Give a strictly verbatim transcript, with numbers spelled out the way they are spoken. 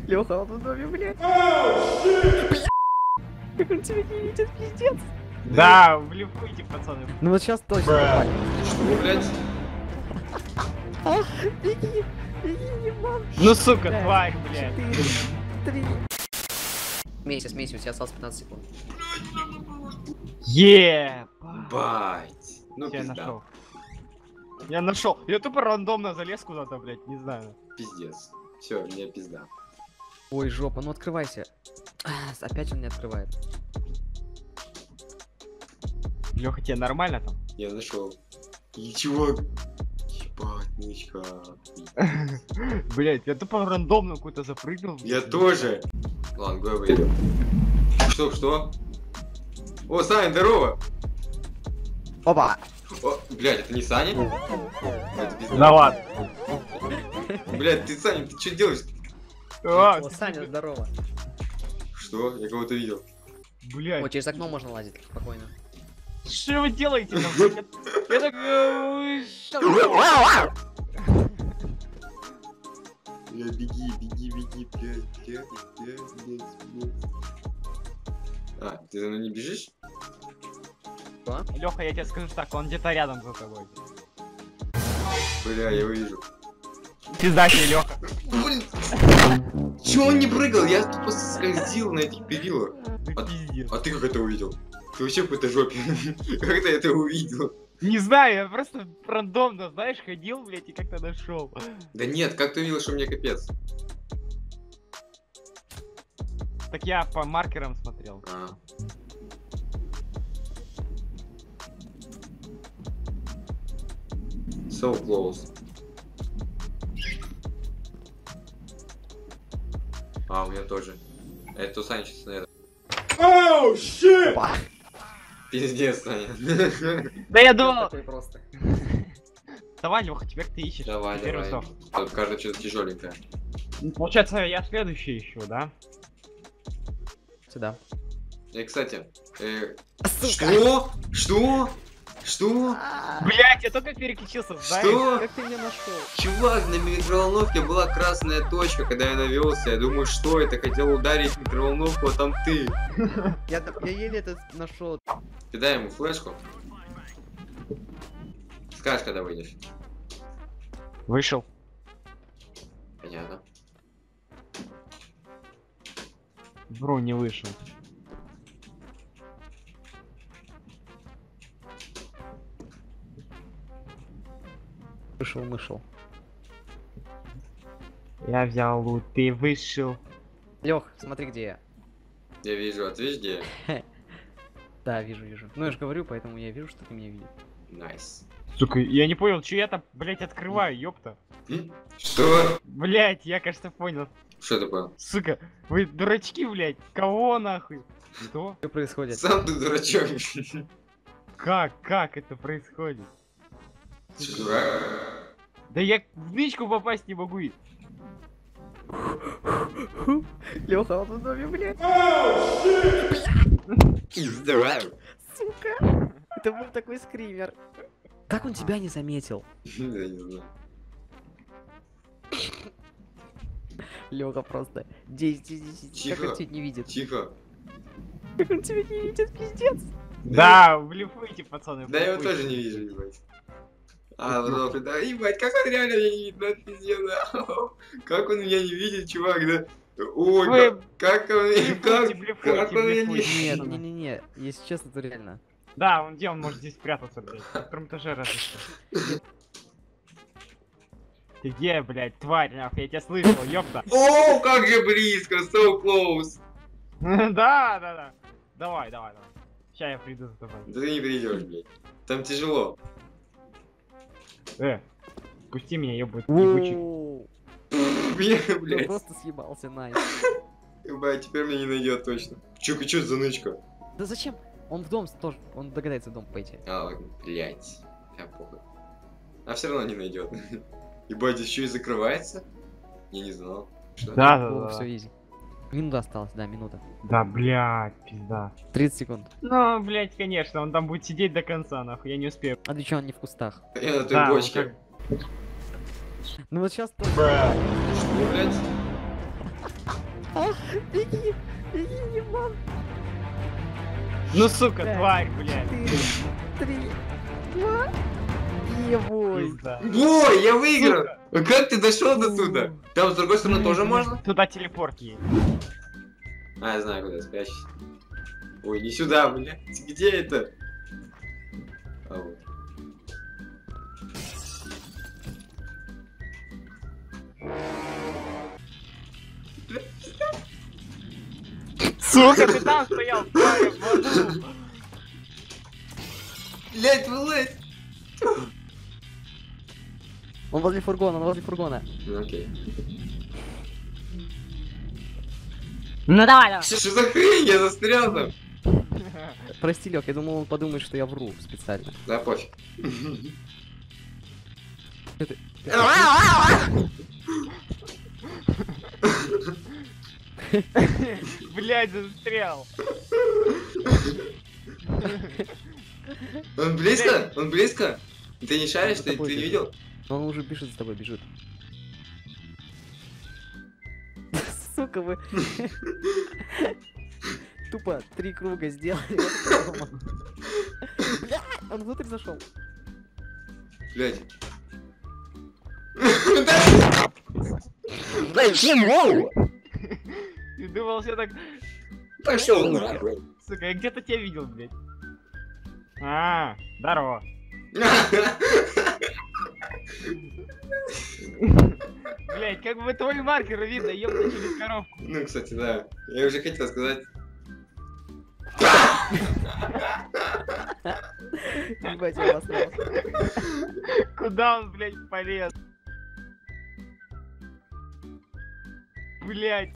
Леха, он в доме, блядь. Как он тебя не видит, пиздец. Да, блефуйте, пацаны. Ну вот сейчас точно попали. Что, блядь? Беги, беги, ебан. Ну сука, Пять, тварь, блядь. четыре, три. Смейся, смейся, у тебя осталось пятнадцать секунд. Е. Бать. Ну, Я пизда. нашел. Я нашел. Я тупо рандомно залез куда-то, блядь, не знаю. Пиздец. Все, мне пизда. Ой, жопа, ну открывайся. А, опять он не открывает. Леха, тебе нормально там? Я нашел. И чувак. Ебать, нычка. Блять, я тупо рандомно какой-то запрыгнул. Я тоже. Ладно, го выйду. Что, что? О, Саня, здорово! Опа! О, блядь, это не Саня? Это пизда. Да ладно. Блядь, ты, Саня, ты что делаешь? А, О, Саня, здорово. Что? Я кого-то видел. О, блять, через окно можно лазить, спокойно. что вы делаете там? блядь? Я так... э, что вы Бля, беги, беги, беги, блядь, блядь, блядь, блядь, блядь. А, ты за мной не бежишь? Что? Леха, я тебе скажу так, он где-то рядом за тобой. Бля, я его вижу. Пизда тебе, Леха. Блин! Чё он не прыгал? Я тупо скользил на этих перилах. А, Пиздец. а ты как это увидел? Ты вообще в какой-то жопе. Как ты это увидел? Не знаю, я просто рандомно, знаешь, ходил, блять, и как-то нашел. Да нет, как ты увидел, что мне капец? Так я по маркерам смотрел. А. So close. А, у меня тоже. Это у Сани сейчас, наверное. Оу, щит! Опа! Пиздец, Саня. Да я думал... Такой просто. Давай, Леха, теперь ты ищешь. Давай, Теперь давай. усох. Тут кажется что-то тяжеленькое. Получается, я следующий ищу, да? Сюда. И, кстати, э, Сука! что? Что? Что? Блять, я только переключился, знаешь? Что? Как ты меня нашел? Чувак, на микроволновке была красная точка, когда я навелся. Я думаю, что это? Хотел ударить микроволновку, а там ты. Я, я еле это нашел. Кидай ему флешку. Скажешь, когда выйдешь. Вышел. Понятно. Бро, не вышел. Вышел, вышел. Я взял лут, ты вышел. Лех, смотри, где я. Я вижу, а ты видишь, где я? Да, вижу, вижу. Ну я же говорю, поэтому я вижу, что ты меня видишь. Найс. Сука, я не понял, что я там, блять, открываю, ёпта. М? Что? Блять, я, кажется, понял. Что такое? Сука, вы дурачки, блять. Кого нахуй? Что? Что происходит? Сам ты дурачок. Как? Как это происходит? Ты что, дурак? Да я в нычку попасть не могу. Леха, он в доме, блядь. Здорово. Сука! Это был такой скример. Как он тебя не заметил? Я не знаю. Леха просто. Здесь, здесь, здесь. Тихо. Как он тебя не видит? Тихо. Как он тебя не видит, пиздец. Да, блефуйте, пацаны. Да я его блефуйте. тоже не вижу, ебать. А, вот, да, ебать, как он реально меня не видит, да, пиздец, да. Как он меня не видит, чувак, да. Ой, Вы как, как он, блефуйте, как, блефуйте, как он меня не блефуйте. видит. Нет, не-не-не. Если честно, то реально. Да, он где? Он может здесь спрятаться, блядь. На втором этаже разве что. Ты где, блядь, тварь, нахуй? Я тебя слышал, ёпта. О, как же близко, so close. Да, да, да. Давай, давай, давай. Сейчас я приду за тобой. Да ты не придешь, блядь. Там тяжело. Э, пусти меня, ёбать, ебучий. Воу. Меня, Он блядь. просто съебался, найс. Ебать, теперь меня не найдет точно. Чё, чё за нычка? Да зачем? Он в дом тоже, он догадается в дом пойти. А, блядь. Я похуй. А все равно не найдет. Ебать, здесь еще и закрывается? Я не знал. Что? Да, да, О, да. все, изи. Минута осталась, да, минута. Да, блядь, пизда. тридцать секунд. Ну, блядь, конечно, он там будет сидеть до конца, нахуй, я не успею. А ты чё, он не в кустах? Я на той Да, он бочке. как- Ну вот сейчас... Что, блядь? Ну сука, Пять. тварь, блядь. Четыре, три, два. Ебой. Пизда. Ой, я выиграл! Сука. А как ты дошел до туда? Там с другой стороны тоже можно? Туда телепорт есть. А, я знаю, куда спрячься. Ой, не сюда, блядь. Где это? А вот. Сука, ты там стоял, тварь, в аду. Блядь, вылазь! Он возле фургона, он возле фургона. Ну окей. Ну давай, давай. Что за хрень? Я застрял там. Прости, Лёх, я думал, он подумает, что я вру специально. Да пофиг. Это- Блядь, застрял. Он близко? Он близко? Ты не шаришь? За Ты, тобой ты не бежит. видел? Он уже бежит за тобой, бежит. Сука, вы... Тупо три круга сделали. Бля, он внутрь зашел. Блядь. Ты думал, все так... Пошел нахуй. Сука, я где-то тебя видел, блядь. А, здорово. Блядь, как бы твой маркер видно, ебно через коробку. Ну, кстати, да. Я уже хотел сказать. Ебать, я обосрался. Куда он, блядь, полез? Блядь.